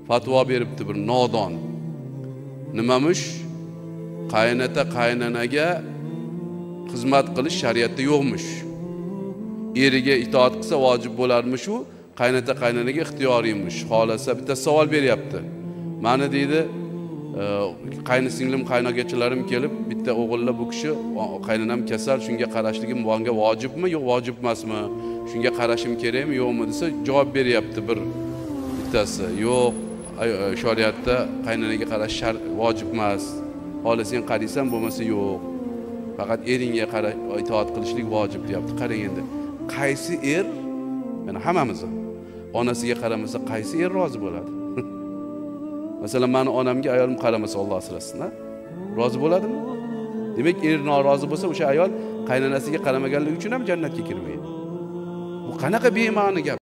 fatvo beribdi bir nodon. Nimamush? Qaynota qaynanaga xizmat qilish shariatda yo'qmush. Eriga itoat qilsa vojib bo'larmish u, qaynota qaynanaga ixtiyoriymish. Xolasa bitta savol beryapti. Mani deydi, qaynisinglim, qaynogachalarim kelib, bitta o'g'illar bu kishi qaynanam kasal, shunga qarashligim menga vojibmi, yo'q vojib emasmi? Shunga qarashim kerakmi, yo'qmi desa, javob beryapti bir bittasi. Yo'q, shariatda qaynanaga qarash shart vojib emas. Xohlasang qaraysan, bo'lmasa yo'q. Faqat eringga itoat qilishlik vojib deyapti. Qarang endi. Qaysi er, mana hammamiz onasiga qaramasa qaysi er rozi bo'ladi? Masalan, meni onamga ayolim qaramasa Alloh asrasin, rozi bo'ladimi? Demak, er norozi bo'lsa, o'sha ayol qaynanasiga qaramaganligi uchun ham jannatga kirmaydi. Bu qanaqa bema'ni gap?